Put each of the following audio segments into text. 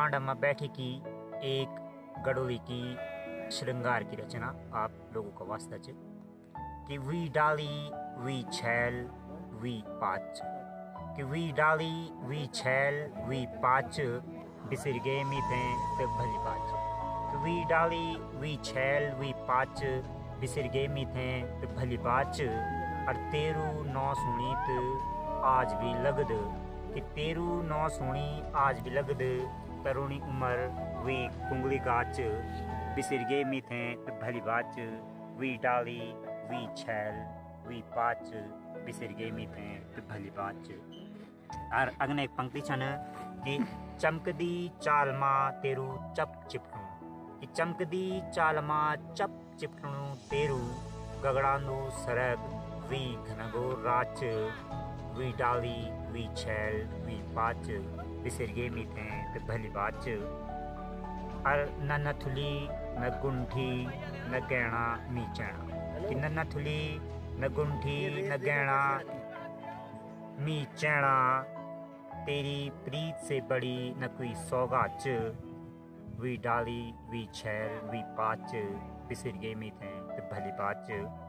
डांड में बैठी की एक गडोली की श्रृंगार की रचना आप लोगों का वास्ता च कि वी डाली वी छैल वी पाच कि वी डाली वी छैल वी पाच बिसर गए मीथे ते भली बाच कि वी डाली वी छैल वी पाच बिसर गए मीथे ते भली बाच और तेरू नौ सुनीत आज भी लगद कि तेरू नौ सुनी आज भी लगद तरुणी उम्र वी कुंगली गाच बिसर गए मीथे ते भली बाच वी डाली वी छैल वी पाच बिसर गए मीथे ते भली बाच। और अगने एक पंक्ति छन कि चमकदी चाल मां तेरू चप चिपकणु कि चमकदी चाल मां चप चिपकणु तेरू गगड़ांदू सरग वी घनगो राच वी डाली वी छैल वी पाच बिसर गए मीथे ते भली बाच। और न नथुली न गुंठी न गहना मी चैना कि न नथुली न गुंठी न गहना मी चैना तेरी प्रीत से बड़ी न कोई सौगात वी डाली वी छैल वी पाच बिसर गए मीथे ते भली बाच।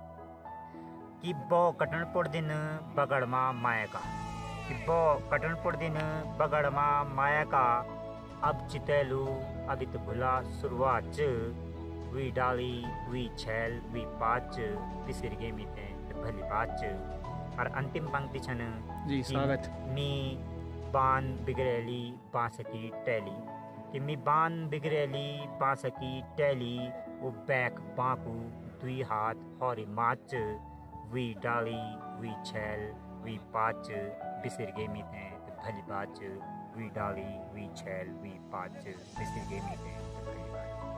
कि बो कटन पुर दिन बगड़ मां माया का कि बो कटन पुर दिन बगड़ मां माया का अब चितैलू अभी तो भुला शुरुआत वी डाली वी छैल वी पाच बिसर गए मीथे ते भली बाच। और अंतिम पंक्ति छन जी स्वागत मी बान बिगड़ेली बांसकी टैली कि मी बान बिगड़ेली बांसकी टैली वो बैक बांकू दुई हाथ हौरी माच वी डाली वी छैल वी पाच बिसर गए मीथे ते भली बाच वी डाली वी छैल वी पाच बिसर गए मीथे ते भली बाच।